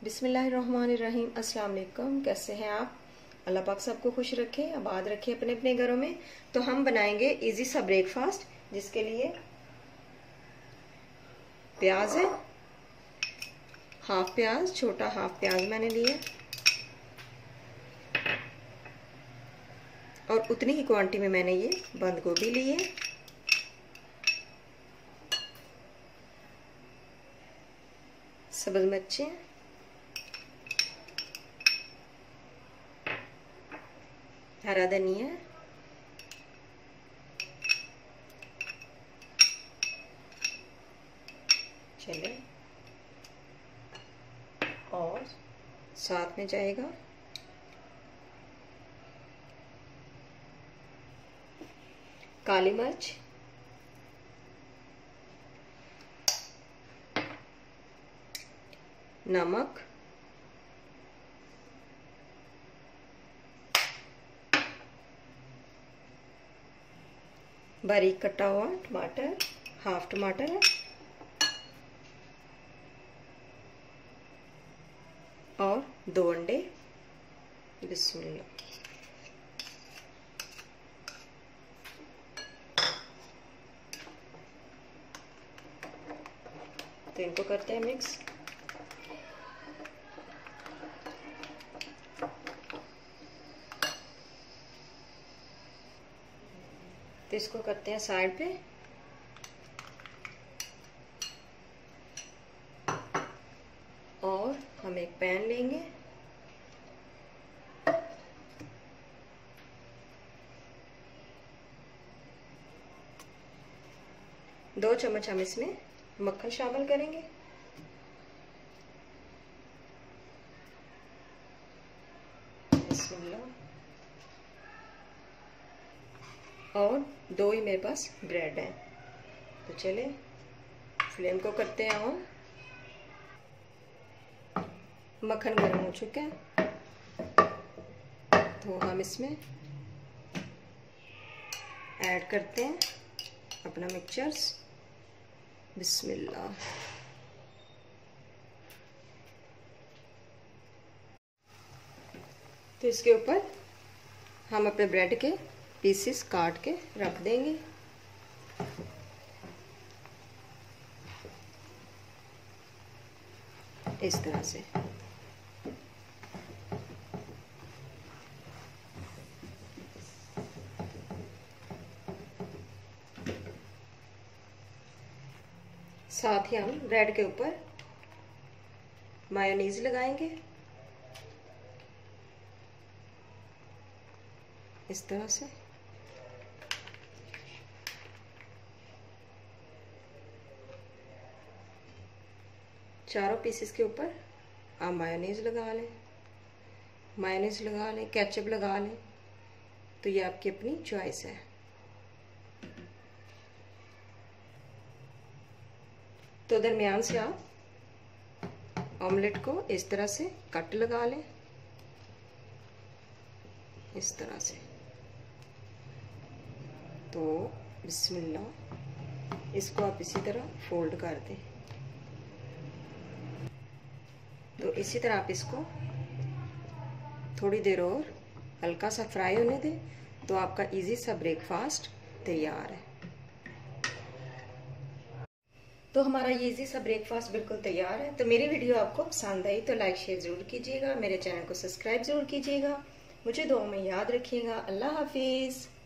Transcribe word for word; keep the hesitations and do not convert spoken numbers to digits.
बिस्मिल्लाहिर्रहमानिर्रहीम। अस्सलाम वालेकुम। कैसे हैं आप? अल्लाह पाक सबको खुश रखे, आबाद रखे अपने अपने घरों में। तो हम बनाएंगे इजी सा ब्रेकफास्ट, जिसके लिए प्याज है, हाफ प्याज, छोटा हाफ प्याज मैंने लिया, और उतनी ही क्वांटिटी में मैंने ये बंद गोभी ली है, सब्ज मिर्चें, हरा धनिया, चले, और साथ में जाएगा काली मिर्च, नमक, बारीक कटा हुआ टमाटर, हाफ टमाटर है, और दो अंडे। बिस्मिल्लाह। तो इनको करते हैं मिक्स। तो इसको करते हैं साइड पे। और हम एक पैन लेंगे, दो चम्मच हम इसमें मक्खन शामिल करेंगे, और दो ही मेरे पास ब्रेड है। तो चले फ्लेम को करते हैं ऑन। मक्खन गर्म हो चुका है, तो हम इसमें ऐड करते हैं अपना मिक्सचर्स। बिस्मिल्लाह। तो इसके ऊपर हम अपने ब्रेड के पीसेस काट के रख देंगे। इस तरह से साथ ही हम ब्रेड के ऊपर मायोनीज लगाएंगे, इस तरह से। चारों पीसेस के ऊपर आप मायोनीज लगा लें, मायोनीज लगा लें, केचप लगा लें, तो ये आपकी अपनी चॉइस है। तो दरमियान से आप ऑमलेट को इस तरह से कट लगा लें, इस तरह से। तो बिस्मिल्लाह, इसको आप इसी तरह फोल्ड कर दें। तो इसी तरह आप इसको थोड़ी देर और हल्का सा फ्राई होने दें, तो आपका इजी सा ब्रेकफास्ट तैयार है। तो हमारा ये इजी सा ब्रेकफास्ट बिल्कुल तैयार है। तो मेरी वीडियो आपको पसंद आई तो लाइक शेयर ज़रूर कीजिएगा, मेरे चैनल को सब्सक्राइब ज़रूर कीजिएगा। मुझे दुआ में याद रखिएगा। अल्लाह हाफिज़।